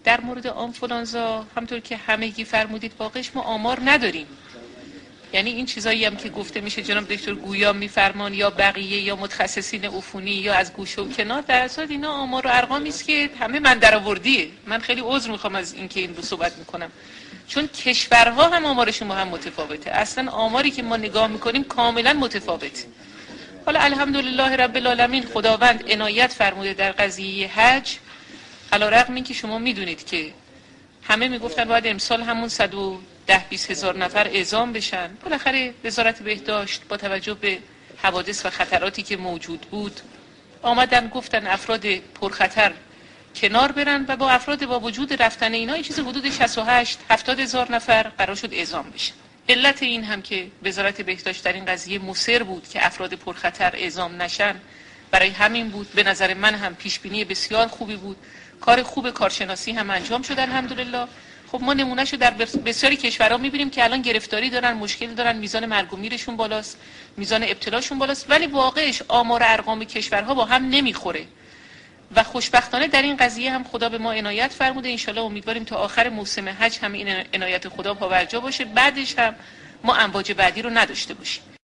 در مورد آنفولانزا همطور که همگی فرمودید واقعش ما آمار نداریم. یعنی این چیزایی هم که گفته میشه جناب دکتر گویا میفرمان یا بقیه یا متخصصین عفونی یا از گوشه و کنار، در اصل اینا آمار و ارقامی است که همه من درآوردیه. من خیلی عذر میخوام از اینکه این رو صحبت میکنم، چون کشورها هم آمارشون با هم متفاوته. اصلا آماری که ما نگاه میکنیم کاملا متفاوته. حالا الحمدلله رب العالمین خداوند عنایت فرموده در قضیه حج، علیرغم اینکه شما میدونید که همه میگفتن باید امسال همون 110-20 هزار نفر اعزام بشن. بالاخره وزارت بهداشت با توجه به حوادث و خطراتی که موجود بود آمدن گفتن افراد پرخطر کنار برن و با افراد با وجود رفتن اینا این چیز حدود 68-70 هزار نفر قرار شد اعزام بشن. علت این هم که وزارت بهداشت در این قضیه مصر بود که افراد پرخطر اعزام نشن، برای همین بود. به نظر من هم پیش بینی بسیار خوبی بود، کار خوب کارشناسی هم انجام شد الحمدلله. خب ما نمونهشو در بسیاری کشورها میبینیم که الان گرفتاری دارن، مشکل دارن، میزان مرگ و میرشون بالاست، میزان ابتلاشون بالاست، ولی واقعش آمار ارقام کشورها با هم نمیخوره و خوشبختانه در این قضیه هم خدا به ما عنایت فرموده. انشالله امیدواریم تا آخر موسم حج هم این عنایت خدا پاورجا باشه، بعدش هم ما امواج بعدی رو نداشته باشیم.